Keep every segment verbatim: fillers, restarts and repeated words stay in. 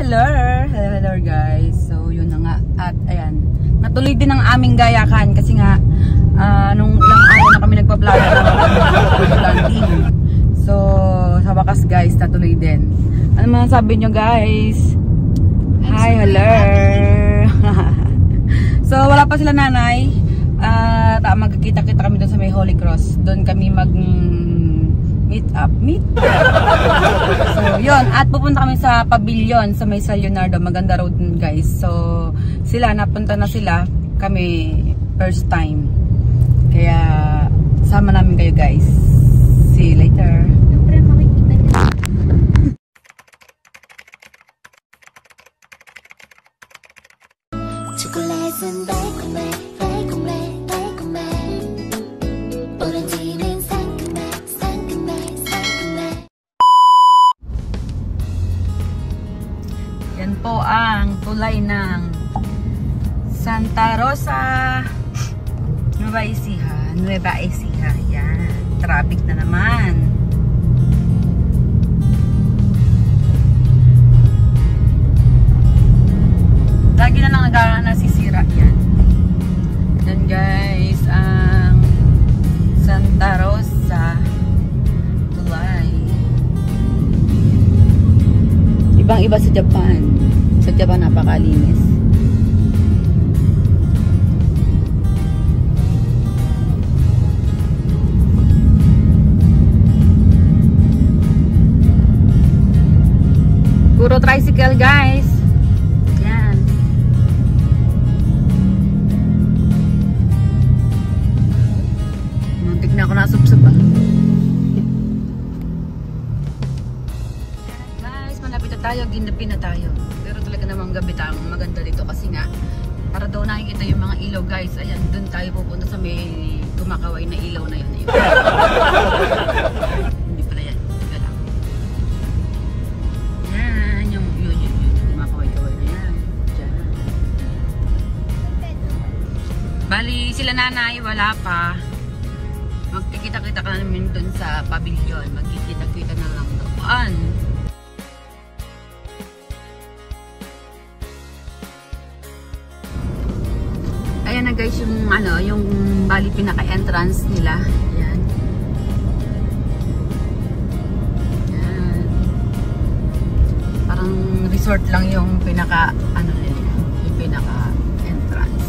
hello! Hello, hello guys. So, yun na nga. At, ayan. Natuloy din ang aming gayakan kasi nga, uh, nung ilang araw na kami nagpa-vlog na landing. So, sa wakas guys, natuloy din. Ano man sabi nyo guys? Hi, hello! So, wala pa sila nanay. At uh, magkikita-kita kami doon sa may Holy Cross. Doon kami mag meet up, meet so yun, at pupunta kami sa pavilion sa may San Leonardo, maganda road dun guys. So sila, napunta na sila, kami first time, kaya sama namin kayo guys. See you later. Siyempre makikita niyo. 초콜릿은 달콤해 달콤해 달콤해 오렌지는 상큼해 상큼해 상큼해. Yan po ang tulay ng Santa Rosa, Nueva Ecija. Nueva Ecija. Yan. Traffic na naman. Lagi na lang nag nasisira yan. Yan guys, ang Santa Rosa tulay. Ibang iba sa Japan. Sa Japan napakalinis. Puro tricycle guys. Yan. Muntik na ako nasubsob ah. Guys, malapit na tayo, ginapin na tayo. Pero talaga namang gabi tayo maganda dito kasi nga para daw nakikita yung mga ilaw guys. Ayan, dun tayo pupunta sa may kumakaway na ilaw na yun. Ayun. Hindi pala yan. Teka lang. Yan, yung yun, yun, yun. Kumakaway-kaway na yan. Diyan. Bali, sila nanay, wala pa. Magkikita-kita ka namin dun sa pavilion. Magkikita-kita na lang doon. Ayan na guys yung ano, yung bali pinaka-entrance nila. Ayan. Ayan. Parang resort lang yung pinaka ano nila, yung pinaka-entrance.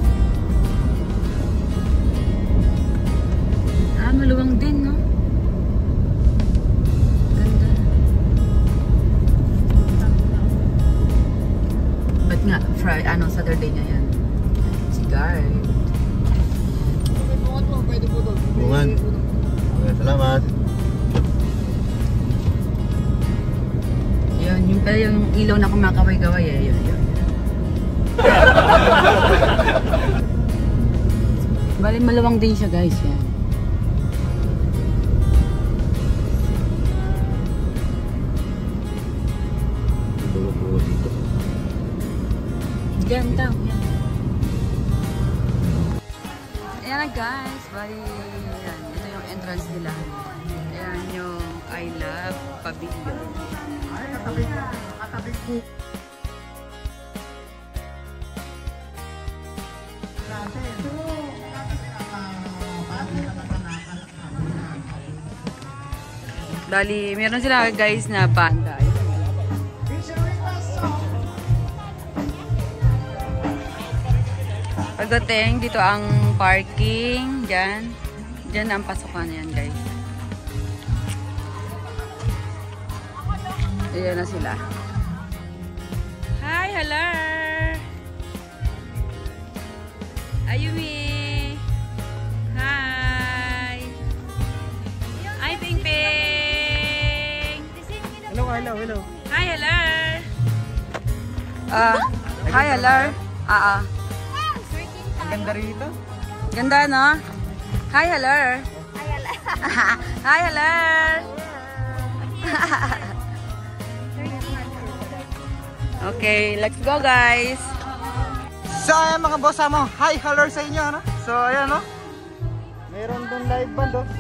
Ah, maluwang din, no? Ganda. Ba't nga, Friday, ano, Saturday na yan. Guard. Bungan. Okay, salamat. Yun, yung pala yung ilaw na kumakaway-gaway eh. Yun, yun. Bali maluwang din siya guys. Yan. Diyan daw. Yan. Ayan na guys, bali yan, ito yung entrance nila. Ayan yung I Love Pavilion. Bali, meron sila guys na banda. Pagdating, dito ang parking. Diyan. Diyan ang pasukan yan, guys. Ayan na sila. Hi, hello! Ayumi! Hi! Hi, Ping Ping! Hello, hello, hello. Hi, hello! Ah, uh, hi, hello! Ah, ah. Ganda rito. Ganda, no? Hi, hello. Hi, hello. Hi, hello. Okay, let's go, guys. So, ayan mga boss mo. Hi, hello sa inyo, ano? So, ayan, no? Meron doon live band, oh.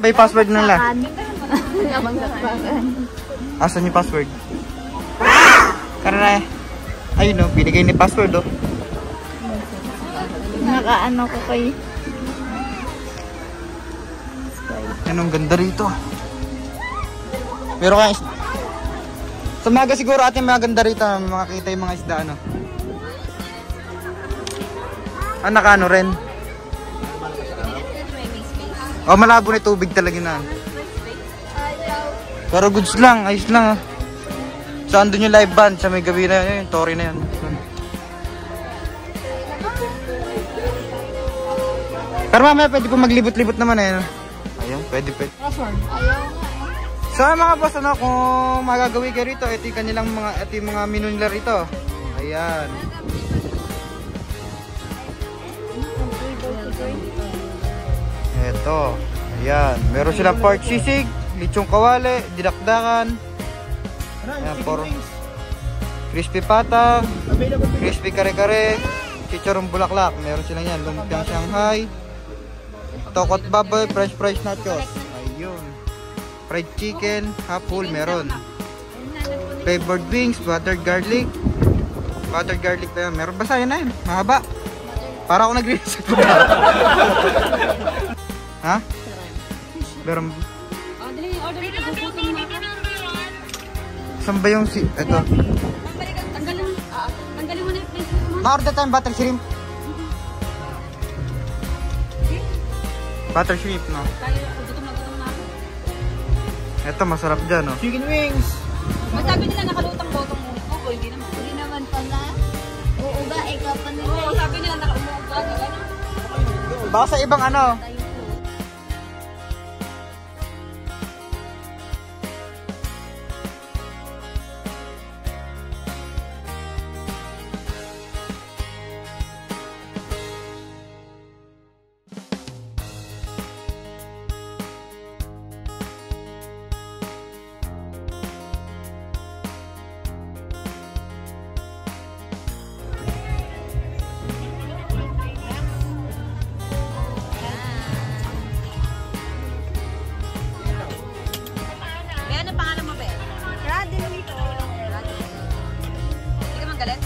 pa yung password nila? Saksakan. Asan yung password? Karena, ayun o, binigay ni password o. Nakaano ko kay... Yan ang ganda rito. Pero kaya is... Sa maga siguro ating mga ganda rito, makakita yung mga isda ano. Ah, nakaano rin. Oh, malabo na tubig talaga na. Pero goods lang, ayos lang ah. Saan doon yung live band? Sa may gabi na yun, yung Tory na yun. Pero mamaya pwede po maglibot-libot naman eh. Ayun, pwede pwede. So mga boss, ano, kung magagawi kayo rito, ito yung kanilang mga, ito yung mga menu nila rito. Ayan. Ito. Ayan. Meron silang pork sisig, lechong kawali, dinakdakan. Ayan, por crispy patang, crispy kare-kare, chicharong bulaklak. Meron silang yan. Lumpiang Shanghai, tokot baboy, french fries nachos. Ayun. Fried chicken, half full meron. Flavored wings, buttered garlic. Buttered garlic pa yan. Meron. Basta yun na yun. Mahaba. Para ako nag-research. Ha? Meron. Saan ba yung si... Ito. Tanggalin mo na yung place. Ma-order tayong butter shrimp. Butter shrimp, no? Tayo, gutom na gutom na ako. Ito, masarap dyan, no? Chicken wings! Masabi nila nakalutang botong upo, hindi naman. Hindi naman pala. Uuga, ikaw pa nila. Oo, sabi nila nakaumuga. Baka sa ibang ano. Ano pangalan mo, Be? Radin ko. Hindi ka magalit?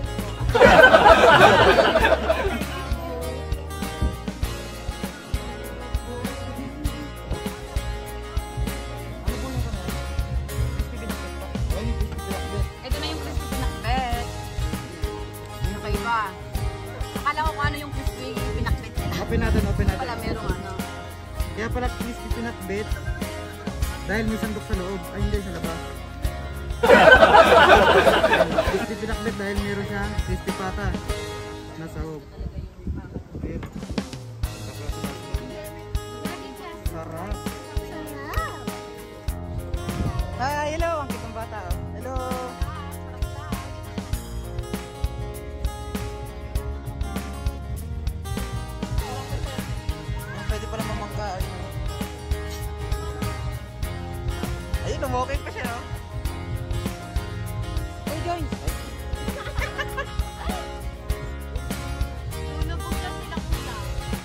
Ito na yung crispy pinakbet. Ano kayo ba? Akala ko kung ano yung crispy pinakbet nila. Open natin, open natin. Wala, merong ano. Kaya pala crispy peanut bit. Dahil may sandok sa loob. Ay, hindi, sa labas. Crispy peanut bit dahil meron siya crispy pata. Nasa loob. Ayun. Sarap. Hi, hello. Ang kitang bata. Oh. Hello. Oh, pwede pala mamangka. Ayun, lumokit pa siya, no? Uy, join! Tulog na sila kuya.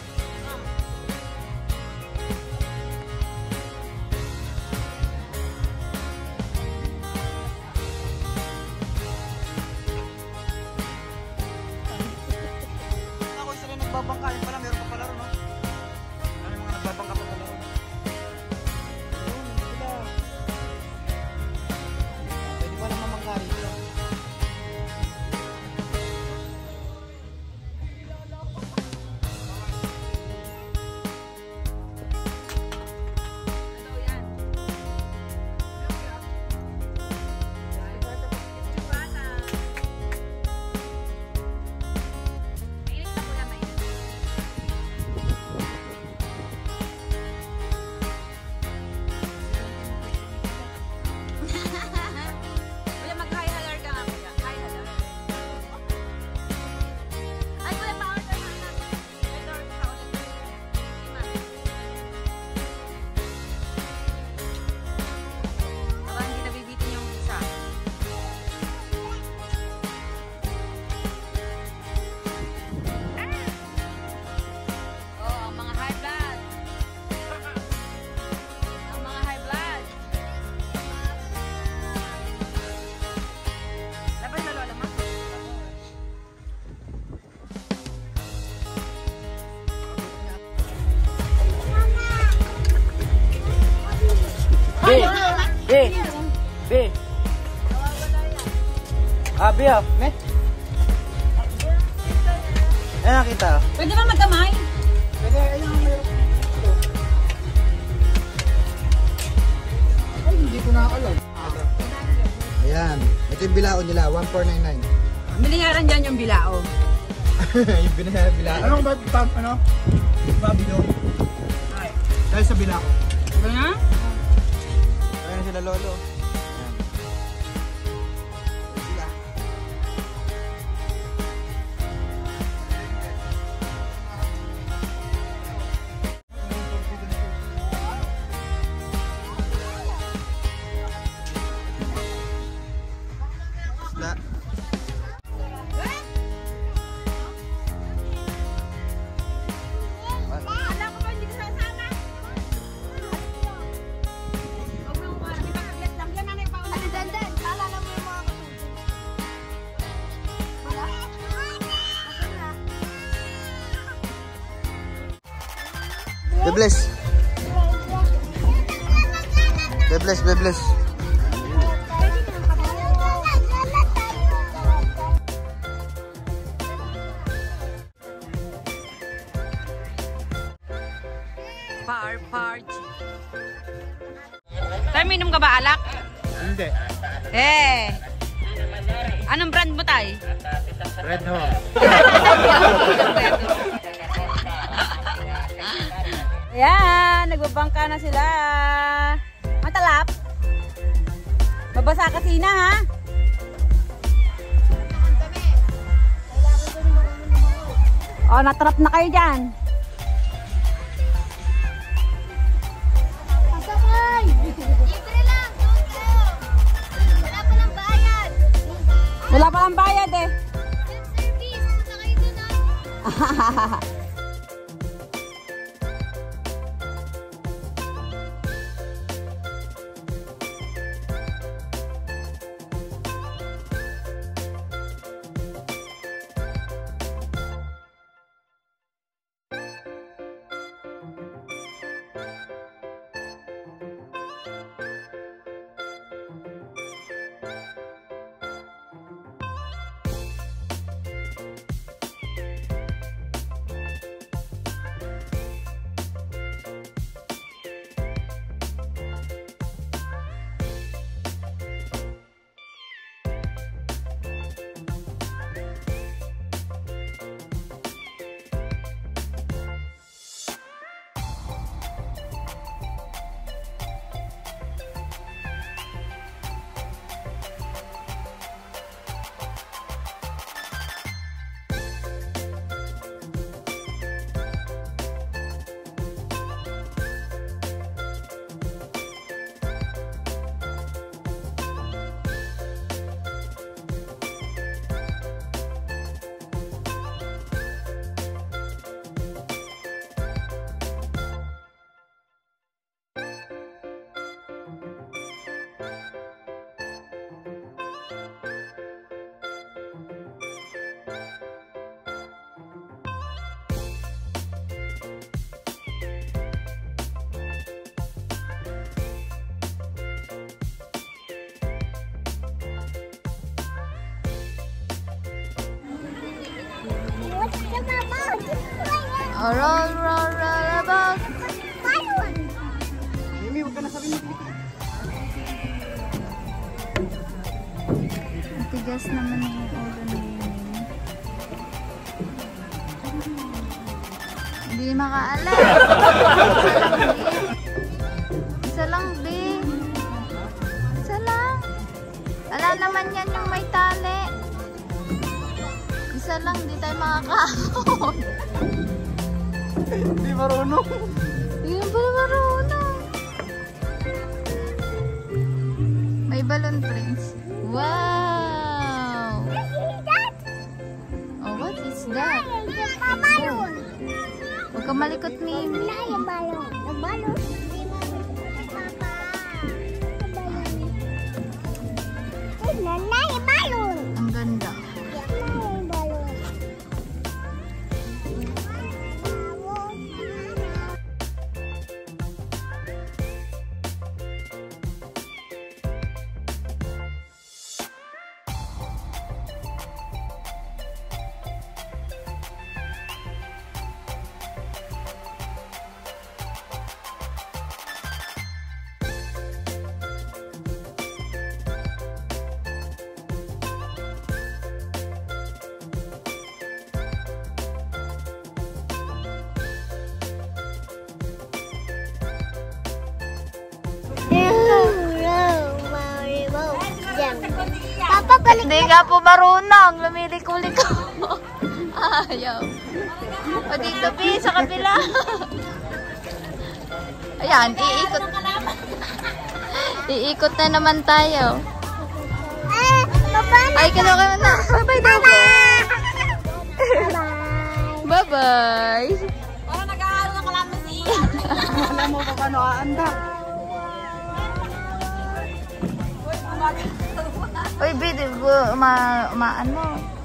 Ako isa rin nagbabangka. Yun pala, meron pa pala rin, no? Ano yung mga nagbabangka pa pala rin? Ayun, sila. Pwede pala mamangka rito. B. B. Ah, B ah. Me? Eh, nakita. Pwede ba magkamay? Pwede, ayun ang meron. Ay, hindi ko nakakalam. Ayan. Ito yung bilao nila, one four nine nine. Binayaran dyan yung bilao. Yung binayaran bilao. Anong ba, tam, ano? Babi doon? Ay. Dahil sa bilao. Ano na? Ayan sila lolo. Isda. Alam ko ba hindi ka sasama? Huwag mo parang ipakaglat lang. Yan na yung pauna. Ano dandan? Kaalala mo yung mga katulog. Wala? Asan na? Be bless. Be bless, be bless. Par party. Tay, minum ka ba alak? Hindi. Eh. Anong brand mo, tay? Red Hawk. Ayan, nagbabangka na sila. Matalap. Babasa kasi na, ha? Oh, natrap na kayo dyan. Pasakay! Libre lang! Doon kayo! Wala pa lang bayad! Wala pa lang bayad, eh. Self-service! Pasakay doon ah! Oh, roll, roll, roll about. Mimi, huwag ka na sabihin mo. Tigas naman yung ulo ni Mimi. Hindi makaalam. Isa lang, B. Isa lang. Ala naman yan yung may tali. Isa lang, di tayo makakahon. Hindi marunong. Hindi pala marunong. May balloon prints. Wow! Oh, what is that? Oh. Huwag ka malikot, Mimi. Ang ganda. Hindi nga po marunong. Lumiliko-liko. Ayaw. O dito, Bi, sa kabila. Ayan, iikot. Iikot na naman tayo. Ay, kalo ka na. Bye-bye daw po. Bye-bye. Para nag-aaral na kalaman si Ian. Alam mo pa paano aanda. Uy, Bi, ma, ma, ano?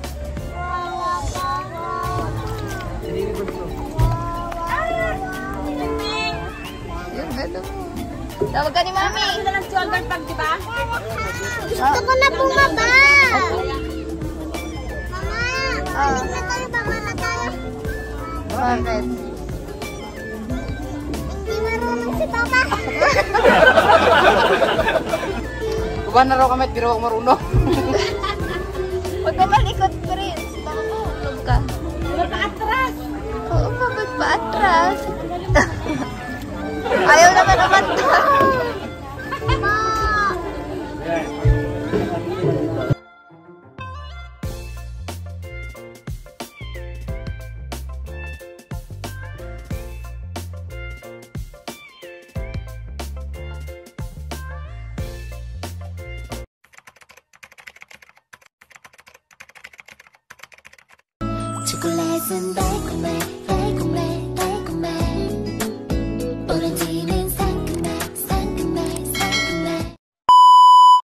Yung ano mo. Tawag ka ni Mami. Ano na lang shoulder pag, di ba? Gusto ko na bumaba. Mama, Ah. na tayo, baba na tayo. Bakit? Hindi marunong si Papa. Kuba na raw kami, pero ako marunong. Huwag ka malikot, Prince. Baka mahulog ka. Wala pa atras. Oo, pagod pa atras. Ayaw naman naman to. 초콜릿은 달콤해 달콤해 달콤해 오렌지